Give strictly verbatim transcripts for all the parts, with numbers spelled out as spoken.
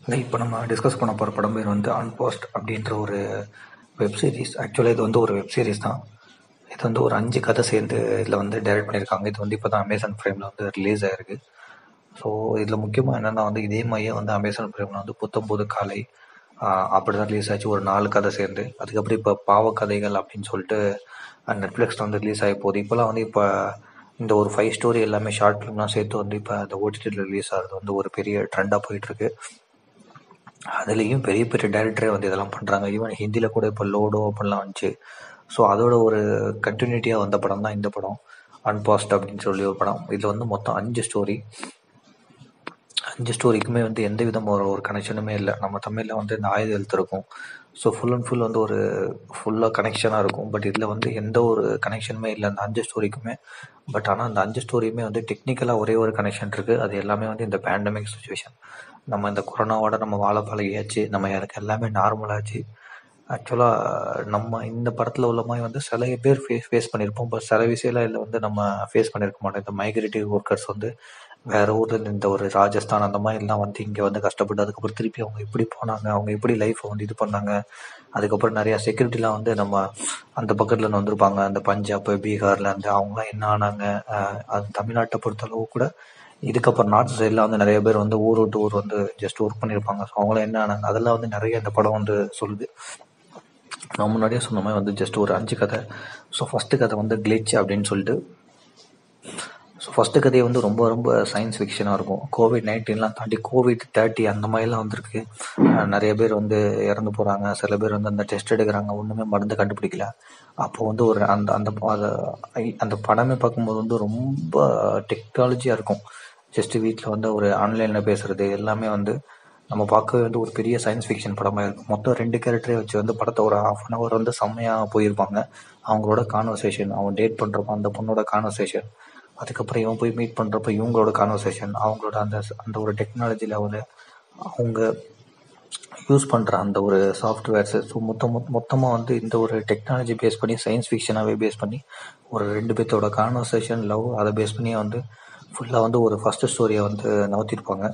இல்லை இப்போ நம்ம டிஸ்கஸ் பண்ண போகிற படம் பேர் வந்து அன்போஸ்ட் அப்படின்ற ஒரு வெப் சீரிஸ். ஆக்சுவலாக இது வந்து ஒரு வெப் சீரிஸ் தான். இது வந்து ஒரு அஞ்சு கதை சேர்ந்து இதில் வந்து டைரக்ட் பண்ணியிருக்காங்க. இது வந்து இப்போ தான் அமேசான் ஃப்ரேமில் வந்து ரிலீஸ் ஆயிருக்கு. ஸோ இதில் முக்கியமாக என்னென்னா வந்து இதே மாதிரியே வந்து அமேசான் ஃப்ரேமில் வந்து புத்தம்போது காலை அப்படி தான் ரிலீஸ் ஆச்சு, ஒரு நாலு கதை சேர்ந்து. அதுக்கப்புறம் இப்போ பாவக்கதைகள் அப்படின்னு சொல்லிட்டு நெட்ஃப்ளிக்ஸில் வந்து ரிலீஸ் ஆகி போகுது. இப்போலாம் வந்து இப்போ இந்த ஒரு ஃபைவ் ஸ்டோரி எல்லாமே ஷார்ட் ஃபிலிம்லாம் சேர்த்து வந்து இப்போ அந்த ஓடிடியில் ரிலீஸ் ஆகிறது வந்து ஒரு பெரிய ட்ரெண்டாக போயிட்டுருக்கு. அதுலேயும் பெரிய பெரிய டேரக்டரே வந்து இதெல்லாம் பண்ணுறாங்க. ஈவன் ஹிந்தியில் கூட இப்போ லோடோ அப்படிலாம் வந்துச்சு. ஸோ அதோட ஒரு கண்டினியூட்டியாக வந்த படம் தான் இந்த படம் அன்பாஸ்ட் அப்படின்னு சொல்லி ஒரு படம். இதில் வந்து மொத்தம் அஞ்சு ஸ்டோரி. அஞ்சு ஸ்டோரிக்குமே வந்து எந்த விதமான ஒரு ஒரு கனெக்ஷனுமே இல்லை. நம்ம தமிழில் வந்து இந்த ஆயுத எழுத்து இருக்கும். ஸோ ஃபுல் அண்ட் ஃபுல் வந்து ஒரு ஃபுல்லாக கனெக்ஷனாக இருக்கும். பட் இதில் வந்து எந்த ஒரு கனெக்ஷனுமே இல்லை அந்த அஞ்சு ஸ்டோரிக்குமே. பட் ஆனால் அந்த அஞ்சு ஸ்டோரியுமே வந்து டெக்னிக்கலாக ஒரே ஒரு கனெக்ஷன் இருக்குது. அது எல்லாமே வந்து இந்த பேண்டமிக் சுச்சுவேஷன். நம்ம இந்த கொரோனாவோட நம்ம வாழ பழகியாச்சு. நம்ம எனக்கு எல்லாமே நார்மலாச்சு. ஆக்சுவலாக நம்ம இந்த படத்தில் உள்ள மாதிரி வந்து சில பேர் ஃபேஸ் ஃபேஸ் பண்ணியிருப்போம். பட் சில விஷயம்லாம் இதில் வந்து நம்ம ஃபேஸ் பண்ணியிருக்க மாட்டோம். இந்த மைக்ரேட்டிவ் ஒர்க்கர்ஸ் வந்து வேற ஊரில் இந்த ஒரு ராஜஸ்தான் அந்த மாதிரிலாம் வந்து இங்கே வந்து கஷ்டப்பட்டு அதுக்கப்புறம் திருப்பி அவங்க எப்படி போனாங்க, அவங்க எப்படி லைஃப்பை வந்து இது பண்ணாங்க. அதுக்கப்புறம் நிறையா செக்யூரிட்டிலாம் வந்து நம்ம அந்த பக்கத்தில் வந்திருப்பாங்க. அந்த பஞ்சாப் பீகாரில் அந்த அவங்களாம் என்ன ஆனாங்க. அது தமிழ்நாட்டை பொறுத்தளவு கூட இதுக்கப்புறம் நார்த் சைடில் வந்து நிறைய பேர் வந்து ஊர் விட்டு ஊர் வந்து ஜஸ்ட் ஒர்க் பண்ணியிருப்பாங்க. ஸோ அவங்களாம் என்ன ஆனாங்க அதெல்லாம் வந்து நிறைய இந்த படம் வந்து சொல்லுது. நான் முன்னாடியே சொன்ன மாதிரி வந்து ஜஸ்ட் ஒரு அஞ்சு கதை. ஸோ ஃபஸ்ட்டு கதை வந்து கிளிச் அப்படின்னு சொல்லிட்டு. ஸோ ஃபஸ்ட்டு கதையை வந்து ரொம்ப ரொம்ப சயின்ஸ் ஃபிக்ஷனாக இருக்கும். கோவிட் நைன்டீன்லாம் தாண்டி கோவிட் தேர்ட்டி அந்த மாதிரிலாம் வந்திருக்கு. நிறைய பேர் வந்து இறந்து போகிறாங்க. சில பேர் வந்து அந்த டெஸ்ட் எடுக்கிறாங்க, ஒன்றுமே மருந்து கண்டுபிடிக்கல. அப்போது வந்து ஒரு அந்த அந்த அதை அந்த படமே பார்க்கும்போது வந்து ரொம்ப டெக்னாலஜியாக இருக்கும். ஜஸ்ட்டு வீட்டில் வந்து ஒரு ஆன்லைனில் பேசுகிறது எல்லாமே வந்து நம்ம பார்க்கவே வந்து ஒரு பெரிய சயின்ஸ் ஃபிக்ஷன் படமாக இருக்கும். மொத்தம் ரெண்டு கேரக்டரே வச்சு வந்து படத்தை ஒரு ஹாஃப் அன் ஹவர் வந்து செம்மையாக போயிருப்பாங்க. அவங்களோட கான்வர்சேஷன், அவன் டேட் பண்ணுறப்ப அந்த பொண்ணோட கான்வர்சேஷன், அதுக்கப்புறம் இவன் போய் மீட் பண்ணுறப்ப இவங்களோட கான்வர்சேஷன், அவங்களோட அந்த அந்த ஒரு டெக்னாலஜி லெவலு, அவங்க யூஸ் பண்ணுற அந்த ஒரு சாஃப்ட்வேர்ஸு. ஸோ மொத்தம் மொத்தமாக வந்து இந்த ஒரு டெக்னாலஜி பேஸ் பண்ணி சயின்ஸ் ஃபிக்ஷனாகவே பேஸ் பண்ணி ஒரு ரெண்டு பேர்த்தோட கான்வர்சேஷன் லவ் அதை பேஸ் பண்ணியே வந்து ஃபுல்லாக வந்து ஒரு ஃபஸ்ட்டு ஸ்டோரியை வந்து நகர்த்திருப்பாங்க.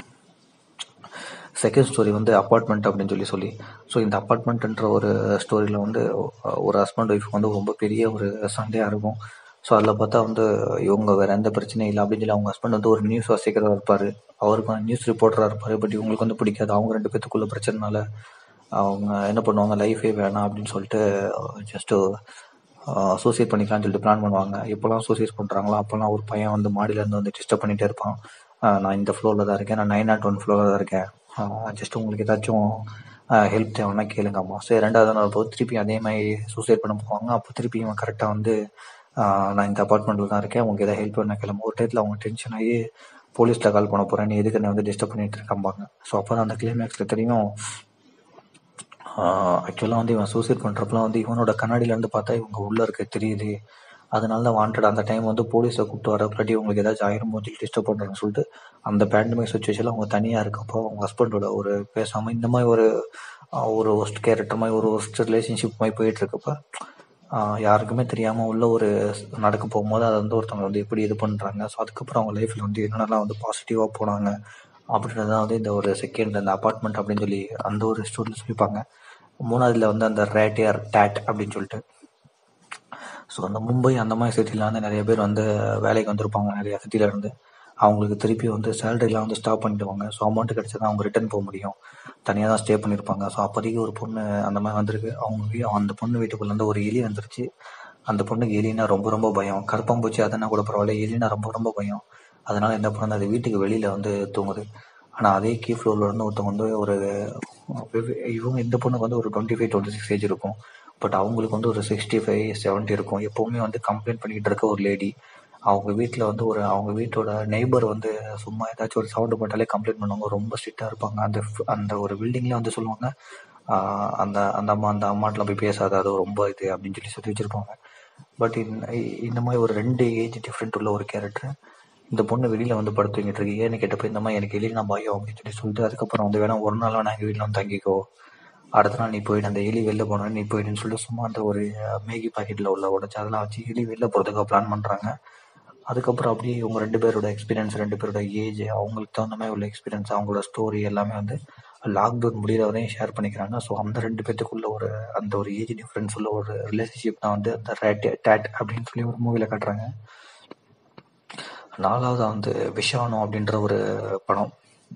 செகண்ட் ஸ்டோரி வந்து அப்பார்ட்மெண்ட் அப்படின்னு சொல்லி சொல்லி ஸோ இந்த அப்பார்ட்மெண்ட்ன்ற ஒரு ஸ்டோரியில் வந்து ஒரு ஹஸ்பண்ட் ஒய்ஃப் வந்து ரொம்ப பெரிய ஒரு சண்டையாக இருக்கும். ஸோ அதில் பார்த்தா வந்து இவங்க வேறு எந்த பிரச்சனையும் இல்லை அப்படின்னு சொல்லி அவங்க ஹஸ்பண்ட் வந்து ஒரு நியூஸ் வாசிக்கிறதா இருப்பார். அவருக்கு வந்து நியூஸ் ரிப்போர்ட்டராக இருப்பார். பட் இவங்களுக்கு வந்து பிடிக்காது. அவங்க ரெண்டு பேத்துக்குள்ள பிரச்சனைனால அவங்க என்ன பண்ணுவாங்க, லைஃபே வேணாம் அப்படின்னு சொல்லிட்டு ஜஸ்ட்டு சூசைட் பண்ணிக்கலாம்னு சொல்லிட்டு பிளான் பண்ணுவாங்க. எப்போல்லாம் சூசைட் பண்ணுறாங்களோ அப்போல்லாம் ஒரு பையன் வந்து மாடியிலேருந்து வந்து டிஸ்டர்ப் பண்ணிகிட்டே இருப்பான். நான் இந்த ஃப்ளோரில் தான் இருக்கேன், நான் நைன் நாட் ஒன் ஃப்ளோரில் தான் இருக்கேன், ஜஸ்ட் உங்களுக்கு ஏதாச்சும் ஹெல்ப் தேவைன்னா கேளுங்கம்மா. சரி, ரெண்டாவது நாள் போது திருப்பி அதே மாதிரி சூசைட் பண்ண போவாங்க. அப்போ திருப்பி இவன் கரெக்டாக வந்து நான் இந்த அப்பார்ட்மெண்ட்டில் தான் இருக்கேன், உங்களுக்கு எதாவது ஹெல்ப் பண்ண கிளம்ப. ஒரு டயத்தில் அவங்க டென்ஷன் ஆகி போலீஸில் கால் பண்ண போகிறேன், நீ எதுக்கு என்ன வந்து டிஸ்டர்ப் பண்ணிட்டு இருக்காம்பாங்க. ஸோ அப்போ தான் அந்த கிளைமேக்ஸில் தெரியும் ஆக்சுவலாக வந்து இவன் சூசைட் பண்ணுறப்பலாம் வந்து இவனோட கண்ணாடியிலேருந்து பார்த்தா இவங்க உள்ளே இருக்க தெரியுது. அதனால தான் வாண்டட் அந்த டைம் வந்து போலீஸை கூப்பிட்டு வர இல்லாட்டி உங்களுக்கு ஏதாச்சும் ஆயிரம் போது டிஸ்டர்ப் பண்ணுறேன்னு சொல்லிட்டு அந்த பேண்டமிக் சுச்சுவேஷனில் அவங்க தனியாக இருக்கப்போ அவங்க ஹஸ்பண்டோட ஒரு பேசாமல் இந்த மாதிரி ஒரு ஒரு ஒஸ்ட் கேரக்டர் மாதிரி ஒரு ஒஸ்ட் ரிலேஷன்ஷிப் மாதிரி போயிட்டுருக்கப்ப யாருக்குமே தெரியாமல் உள்ள ஒரு நடக்க போகும்போது அதை வந்து ஒருத்தவங்க வந்து எப்படி இது பண்ணுறாங்க. ஸோ அதுக்கப்புறம் அவங்க லைஃப்பில் வந்து என்னென்னலாம் வந்து பாசிட்டிவாக போனாங்க அப்படின்றத வந்து இந்த ஒரு செகண்ட் அந்த அப்பார்ட்மெண்ட் அப்படின்னு சொல்லி அந்த ஒரு ஸ்டோரியில் சொல்லிப்பாங்க. மூணாவதுல வந்து அந்த ரேட்டியர் டேட் அப்படின்னு சொல்லிட்டு ஸோ அந்த மும்பை அந்த மாதிரி சிட்டியில் வந்து நிறைய பேர் வந்து வேலைக்கு வந்திருப்பாங்க நிறைய சிட்டியிலேருந்து. அவங்களுக்கு திருப்பி வந்து சேலரிலாம் வந்து ஸ்டாப் பண்ணிடுவாங்க. ஸோ அமௌண்ட்டு கிடச்சா தான் அவங்க ரிட்டர்ன் போக முடியும். தனியாக தான் ஸ்டே பண்ணியிருப்பாங்க. ஸோ அப்போதைக்கு ஒரு பொண்ணு அந்த மாதிரி வந்திருக்கு. அவங்க வீ அந்த பொண்ணு வீட்டுக்குள்ளே வந்து ஒரு எலி வந்துருச்சு. அந்த பொண்ணுக்கு எலினா ரொம்ப ரொம்ப பயம். கருப்பாம்பூச்சி அதனா கூட பரவாயில்ல, எலினா ரொம்ப ரொம்ப பயம். அதனால் என்ன பண்ணது, அது வீட்டுக்கு வெளியில் வந்து தூங்குது. ஆனால் அதே கீ ஃப்ளோரில் இருந்து ஒருத்தவங்க வந்து ஒரு இவங்க இந்த பொண்ணுக்கு வந்து ஒரு twenty five twenty six age இருக்கும். பட் அவங்களுக்கு வந்து ஒரு சிக்ஸ்டி ஃபைவ் செவன்ட்டி இருக்கும். எப்போவுமே வந்து கம்ப்ளைண்ட் பண்ணிக்கிட்டு இருக்க ஒரு லேடி. அவங்க வீட்டில் வந்து ஒரு அவங்க வீட்டோட நெய்பர் வந்து சும்மா ஏதாச்சும் ஒரு சவுண்டு போட்டாலே கம்ப்ளைண்ட் பண்ணுவாங்க. ரொம்ப ஸ்ட்ரிக்டாக இருப்பாங்க. அந்த அந்த ஒரு பில்டிங்கில் வந்து சொல்லுவாங்க அந்த அந்த அம்மா அந்த அம்மாட்டெலாம் போய் பேசாத, அது ரொம்ப இது அப்படின்னு சொல்லி சொல்லி வச்சுருப்பாங்க. பட் இந்த இந்த மாதிரி ஒரு ரெண்டு ஏஜ் டிஃப்ரெண்ட் உள்ள ஒரு கேரக்டர். இந்த பொண்ணு வெளியில் வந்து படுத்து தூங்கிட்டு இருக்கு. ஏன்னு கேட்டப்போ இந்த மாதிரி எனக்கு எலி நான் பயம் அப்படின்னு சொல்லி சொல்லிட்டு அதுக்கப்புறம் வந்து வேணா ஒரு நாள் வேணா எங்கள் வீட்டில் வந்து தங்கிக்கோ, அடுத்த நாள் நீ போயிட்டு அந்த எலி வெளில போனோன்னு நீ போயிடுன்னு சொல்லிட்டு சும்மா அந்த ஒரு மேகி பாக்கெட்டில் உள்ள உடச்சி அதெல்லாம் வச்சு எலி வெளில போகிறதுக்காக பிளான் பண்ணுறாங்க. அதுக்கப்புறம் அப்படியே இவங்க ரெண்டு பேரோட எக்ஸ்பீரியன்ஸ், ரெண்டு பேரோட ஏஜ், அவங்களுக்கு தகுந்த மாதிரி உள்ள எக்ஸ்பீரியன்ஸ், அவங்களோட ஸ்டோரி எல்லாமே வந்து லாக்டவுன் முடிகிற வரையும் ஷேர் பண்ணிக்கிறாங்க. ஸோ அந்த ரெண்டு பேத்துக்குள்ள ஒரு அந்த ஒரு ஏஜ் டிஃப்ரென்ஸ் உள்ள ஒரு ரிலேஷன்ஷிப் தான் வந்து அந்த ரேட் டேட் அப்படின்னு சொல்லி ஒரு மூவியில் காட்டுறாங்க. நாலாவது வந்து விஷானு அப்படின்ற ஒரு படம்.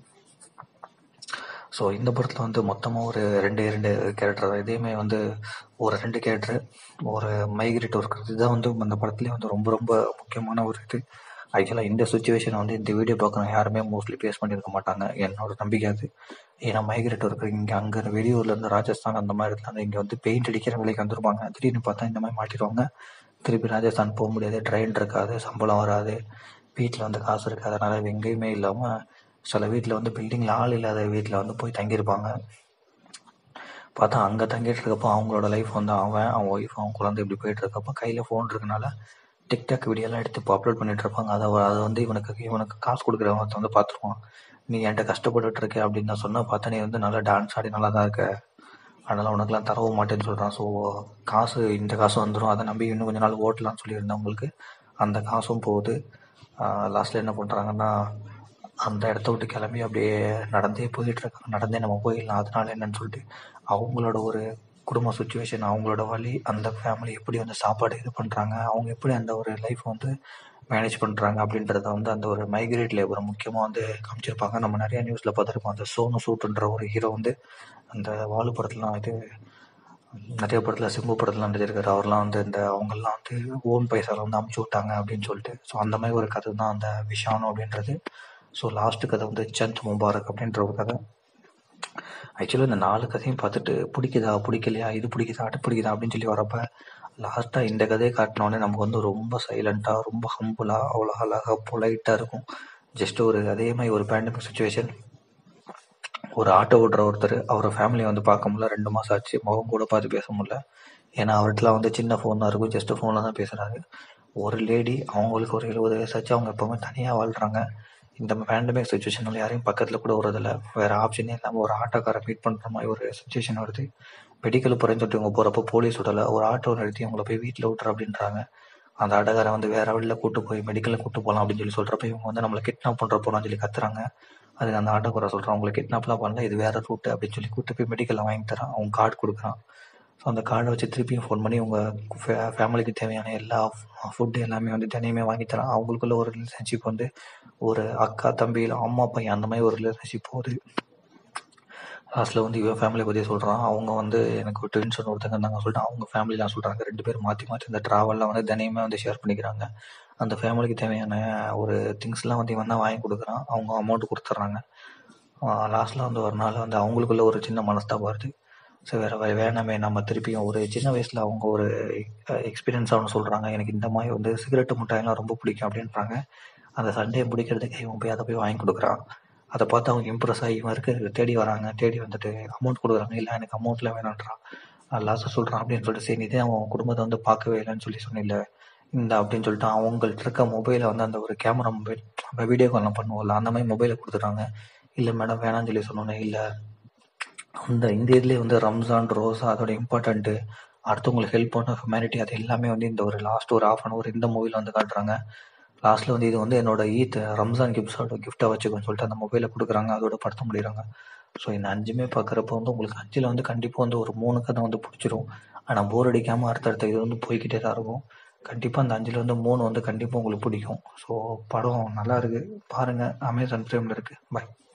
ஸோ இந்த படத்தில் வந்து மொத்தமாக ஒரு ரெண்டு ரெண்டு கேரக்டர் தான். இதேமே வந்து ஒரு ரெண்டு கேரக்டர் ஒரு மைக்ரேட் ஒர்க்கர், இதுதான் வந்து அந்த படத்துலேயே வந்து ரொம்ப ரொம்ப முக்கியமான ஒரு இது. ஆக்சுவலாக இந்த சுச்சுவேஷனை வந்து இந்த வீடியோ பார்க்குறவங்க யாருமே மோஸ்ட்லி ஃபேஸ் பண்ணியிருக்க மாட்டாங்க, என்னோட நம்பிக்கை அது. ஏன்னா மைக்ரேட் ஒர்க்கர் இங்கே அங்கே வெளியூர்லேருந்து ராஜஸ்தான் அந்த மாதிரி இடத்துல இங்கே வந்து பெயிண்ட் அடிக்கிற வேலைக்கு வந்துருப்பாங்க. திடீர்னு பார்த்தா இந்த மாதிரி மாட்டிடுவாங்க. திருப்பி ராஜஸ்தான் போக முடியாது, ட்ரெயின் இருக்காது, சம்பளம் வராது, வீட்டில் வந்து காசு இருக்காது. அதனால் எங்கேயுமே இல்லாமல் சில வீட்டில் வந்து பில்டிங்கில் ஆள் இல்லாத வீட்டில் வந்து போய் தங்கியிருப்பாங்க. பார்த்தா அங்கே தங்கிட்டு இருக்கப்போ அவங்களோட லைஃப் வந்து அவன் அவன் ஒய்ஃப் அவன் குழந்தை இப்படி போயிட்டு இருக்கப்போ கையில் ஃபோன் இருக்கனால டிக்டாக் வீடியோலாம் எடுத்து இப்போ அப்லோட் பண்ணிட்டு இருப்பாங்க. அதை அதை வந்து இவனுக்கு இவனுக்கு காசு கொடுக்குறவன் வந்து பார்த்துருவான். நீ என்கிட்ட கஷ்டப்பட்டுட்டு இருக்க அப்படின்னு நான் சொன்னால் பார்த்தா நீ வந்து நல்லா டான்ஸ் ஆடி நல்லா தான் இருக்க, அதனால் உனக்குலாம் தரவும் மாட்டேன்னு சொல்கிறான். ஸோ காசு இந்த காசு வந்துடும், அதை நம்பி இன்னும் கொஞ்ச நாள் ஓட்டலாம்னு சொல்லியிருந்தவங்களுக்கு அந்த காசும் போகுது. லாஸ்ட்டில் என்ன பண்ணுறாங்கன்னா அந்த இடத்த விட்டு கிளம்பி அப்படியே நடந்தே போயிட்டு இருக்காங்க. நடந்தே நம்ம போயிடலாம், அதனால என்னன்னு சொல்லிட்டு அவங்களோட ஒரு குடும்ப சுச்சுவேஷன், அவங்களோட வழி, அந்த ஃபேமிலி எப்படி வந்து சாப்பாடு இது பண்ணுறாங்க, அவங்க எப்படி அந்த ஒரு லைஃப் வந்து மேனேஜ் பண்ணுறாங்க அப்படின்றத வந்து அந்த ஒரு மைக்ரேட் லேபரை முக்கியமாக வந்து காமிச்சிருப்பாங்க. நம்ம நிறையா நியூஸில் பார்த்துருப்போம். அந்த சோனு சூட்டுன்ற ஒரு ஹீரோ வந்து அந்த வாலு படத்துலாம் இது நிறைய படத்தில் சிம்பு படத்துலாம் நடிச்சிருக்காரு. அவர்லாம் வந்து இந்த அவங்கெல்லாம் வந்து ஓன் பைசாவில் வந்து அமுச்சு விட்டாங்க அப்படின்னு சொல்லிட்டு. ஸோ அந்த மாதிரி ஒரு கதை தான் அந்த விஷானு அப்படின்றது. ஸோ லாஸ்ட்டு கதை வந்து சந்த் முபாரக் அப்படின்ற ஒரு கதை. ஆக்சுவலாக இந்த நாலு கதையும் பார்த்துட்டு பிடிக்குதா பிடிக்கலையா, இது பிடிக்குதா அது பிடிக்குதா அப்படின்னு சொல்லி வரப்போ லாஸ்ட்டாக இந்த கதையை காட்டினோடனே நமக்கு வந்து ரொம்ப சைலண்ட்டாக, ரொம்ப ஹம்புளாக, அவ்வளோ அழகாக பொலைட்டாக இருக்கும். ஜஸ்ட் ஒரு அதே மாதிரி ஒரு பேண்டமிக் சுச்சுவேஷன். ஒரு ஆட்டோ ஓட்டுற ஒருத்தர் அவரை ஃபேமிலியை வந்து பார்க்க முடியல, ரெண்டு மாதம் ஆச்சு, முகம் கூட பார்த்து பேச முடியல. ஏன்னா அவர்கிட்டலாம் வந்து சின்ன ஃபோன் தான் இருக்கும், ஜஸ்ட் ஃபோனில் தான் பேசுகிறாரு. ஒரு லேடி, அவங்களுக்கு ஒரு எழுபது வயசு ஆச்சு, அவங்க எப்போவுமே தனியாக வாழ்கிறாங்க. இந்த பேண்டமிக் சுச்சுவேஷனில் யாரையும் பக்கத்தில் கூட வரதில்லை, வேறு ஆப்ஷனே இல்லாமல் ஒரு ஆட்டோக்காரை மீட் பண்ணுற மாதிரி ஒரு சுச்சுவேஷன் வருது. மெடிக்கல் போகிறேன்னு சொல்லிட்டு இவங்க போகிறப்போ போலீஸ் விடலை, ஒரு ஆட்டோ நிறுத்தி அவங்கள போய் வீட்டில் விட்டுற அப்படின்றாங்க. அந்த ஆட்டோக்காரை வந்து வேறு வழியில் கூட்டு போய் மெடிக்கலில் கூட்டு போகலாம் அப்படின்னு சொல்லி சொல்கிறப்ப இவங்க வந்து நம்மளை கிட்னாப் பண்ணுற போகலான்னு சொல்லி கத்துறாங்க. அதுக்கு அந்த ஆட்டோக்காரை சொல்கிறான், அவங்களை கிட்னாப்லாம் பண்ணல, இது வேறு ரூட்டு அப்படின்னு சொல்லி கூட்டு போய் மெடிக்கலில் வாங்கி தரான். அவங்க கார்டு கொடுக்குறான். ஸோ அந்த கார்டை வச்சு திருப்பியும் ஃபோன் பண்ணி உங்கள் ஃபே ஃபேமிலிக்கு தேவையான எல்லா ஃபுட்டு எல்லாமே வந்து தினையுமே வாங்கி தரான். அவங்களுக்குள்ள ஒரு ரிலேஷன்ஷிப் வந்து ஒரு அக்கா தம்பி இல்லை அம்மா பையன் அந்த மாதிரி ஒரு ரிலேஷன்ஷிப் போகுது. லாஸ்ட்டில் வந்து இவன் ஃபேமிலியை பற்றி சொல்கிறான். அவங்க வந்து எனக்கு ட்வின்ஸ் ஒருத்தங்க இருந்தாங்க சொல்லிட்டு அவங்க ஃபேமிலிலாம் சொல்கிறாங்க. ரெண்டு பேரும் மாற்றி மாற்றி அந்த ட்ராவலில் வந்து தினையுமே வந்து ஷேர் பண்ணிக்கிறாங்க. அந்த ஃபேமிலிக்கு தேவையான ஒரு திங்ஸ்லாம் வந்து இவன் தான் வாங்கி கொடுக்குறான். அவங்க அமௌண்ட் கொடுத்துட்றாங்க. லாஸ்ட்டில் வந்து ஒரு நாள் வந்து அவங்களுக்குள்ள ஒரு சின்ன மனஸ்தாபம் வருது. ஸோ வேறு வே வேணாமே நம்ம திருப்பியும் ஒரு சின்ன வயசில் அவங்க ஒரு எக்ஸ்பீரியன்ஸாக ஒன்று சொல்கிறாங்க, எனக்கு இந்த மாதிரி வந்து சிகரெட்டு மிட்டாயெல்லாம் ரொம்ப பிடிக்கும் அப்படின்றாங்க. அந்த சண்டையை பிடிக்கிறதுக்கு இவன் போய் அதை போய் வாங்கி கொடுக்குறான். அதை பார்த்து அவங்க இம்ப்ரெஸ் ஆகி இவன் இருக்க தேடி வராங்க. தேடி வந்துட்டு அமௌண்ட் கொடுக்குறாங்க. இல்லை எனக்கு அமௌண்ட்லாம் வேணான்றான். லாஸ்ட்டாக சொல்கிறான் அப்படின்னு சொல்லிட்டு, சரி இதே அவன் குடும்பத்தை வந்து பார்க்கவே இல்லைன்னு சொல்லி சொன்னில்ல இந்த அப்படின்னு சொல்லிட்டு அவங்கள்ட்ட இருக்க மொபைலை வந்து அந்த ஒரு கேமரா மொபைல் நம்ம வீடியோ கால்லாம் பண்ணுவோம்ல அந்த மாதிரி மொபைலை கொடுத்துட்றாங்க. இல்லை மேடம் வேணான்னு சொல்லி சொன்னோன்னே, இல்லை அந்த இந்த இதுலேயே வந்து ரம்ஜான், ரோஸா, அதோட இம்பார்ட்டண்ட்டு, அடுத்தவங்களுக்கு ஹெல்ப் பண்ண ஹியூமனிட்டி, அது எல்லாமே வந்து இந்த ஒரு லாஸ்ட் ஒரு ஹாஃப் அன் ஹவர் இந்த மூவியில் வந்து காட்டுறாங்க. லாஸ்ட்டில் வந்து இது வந்து என்னோட ஈத் ரம்ஜான் கிஃப்ட்ஸோட கிஃப்ட்டாக வச்சுக்கோன்னு சொல்லிட்டு அந்த மொபைலை கொடுக்குறாங்க. அதோட படத்தை முடிகிறாங்க. ஸோ இந்த அஞ்சுமே பார்க்குறப்போ வந்து உங்களுக்கு அஞ்சில் வந்து கண்டிப்பாக வந்து ஒரு மூணு கதை வந்து பிடிச்சிரும். ஆனால் போர் அடிக்காமல் அடுத்தடுத்த இது வந்து போய்கிட்டே தான் இருக்கும். கண்டிப்பாக அந்த அஞ்சில் வந்து மூணு வந்து கண்டிப்பாக உங்களுக்கு பிடிக்கும். ஸோ படம் நல்லா இருக்குது, பாருங்கள். அமேசான் ப்ரைமில் இருக்குது. பாய்.